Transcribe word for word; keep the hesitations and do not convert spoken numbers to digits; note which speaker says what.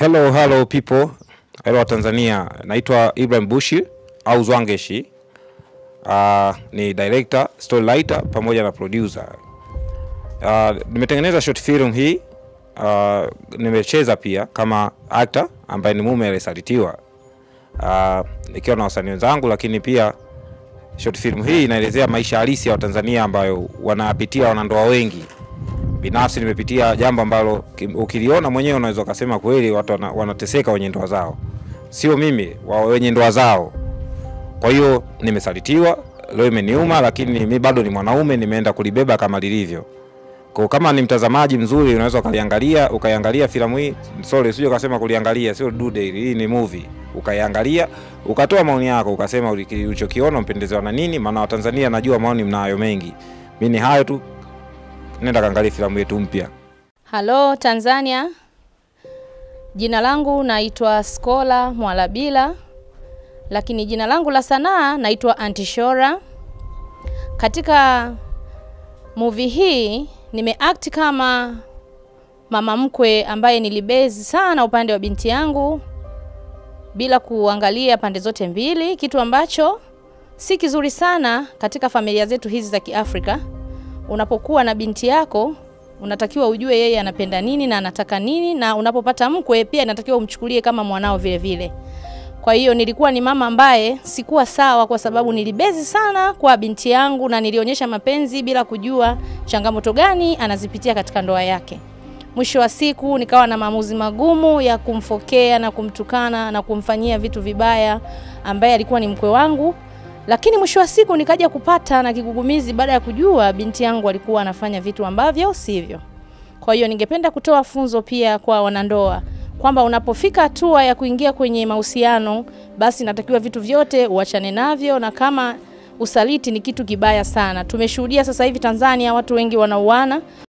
Speaker 1: Hello, hello people. Hello Tanzania. Naitwa Ibrahim Bushi au Zwangeshi. Uh, ni director, story writer pamoja na producer. Uh, nimetengeneza short film hii. Uh, nimecheza pia kama actor ambaye ni mume aliyesalitiwa. Uh, nikiwa na wasanii wenzangu, lakini pia short film hii inaelezea maisha halisi ya Watanzania ambayo wanapitia wanandoa wengi. Binafsi nimepitia jambo ambalo ukiliona mwenyewe unaweza kusema kweli watu wanateseka wenye ndoa zao. Sio mimi, wao wenye ndoa zao. Kwa hiyo nimesalitiwa, leo imeniuma, lakini mimi bado ni mwanaume, nimeenda kulibeba kama lilivyo. Kwa kama ni mtazamaji mzuri unaweza ukaiangalia, ukaiangalia filamu hii. Sorry, usije ukasema kuliangalia, sio dude, hii ni movie. Ukaiangalia, ukatoa maoni yako, ukasema ulichokiona mpendezewa na nini, maana Watanzania najua maoni mnayo mengi. Mimi ni hayo tu. Nenda kaangalia filamu yetu mpya.
Speaker 2: Hello Tanzania. Jina langu naitwa Skola Mwalabila, lakini jina langu la sanaa naitwa Antishora. Katika movie hii nimeact kama mama mkwe ambaye nilibezi sana upande wa binti yangu bila kuangalia pande zote mbili, kitu ambacho si kizuri sana katika familia zetu hizi za Kiafrika. Unapokuwa na binti yako unatakiwa ujue yeye anapenda nini na anataka nini, na unapopata mkwe pia inatakiwa umchukulie kama mwanao vile vile. Kwa hiyo nilikuwa ni mama ambaye sikuwa sawa, kwa sababu nilibezi sana kwa binti yangu na nilionyesha mapenzi bila kujua changamoto gani anazipitia katika ndoa yake. Mwisho wa siku nikawa na maamuzi magumu ya kumfokea na kumtukana na kumfanyia vitu vibaya ambaye alikuwa ni mkwe wangu. Lakini mwisho wa siku nikaja kupata na kigugumizi baada ya kujua binti yangu alikuwa anafanya vitu ambavyo sivyo. Kwa hiyo ningependa kutoa funzo pia kwa wanandoa kwamba unapofika hatua ya kuingia kwenye mahusiano, basi natakiwa vitu vyote uachane navyo, na kama usaliti ni kitu kibaya sana. Tumeshuhudia sasa hivi Tanzania watu wengi wanauana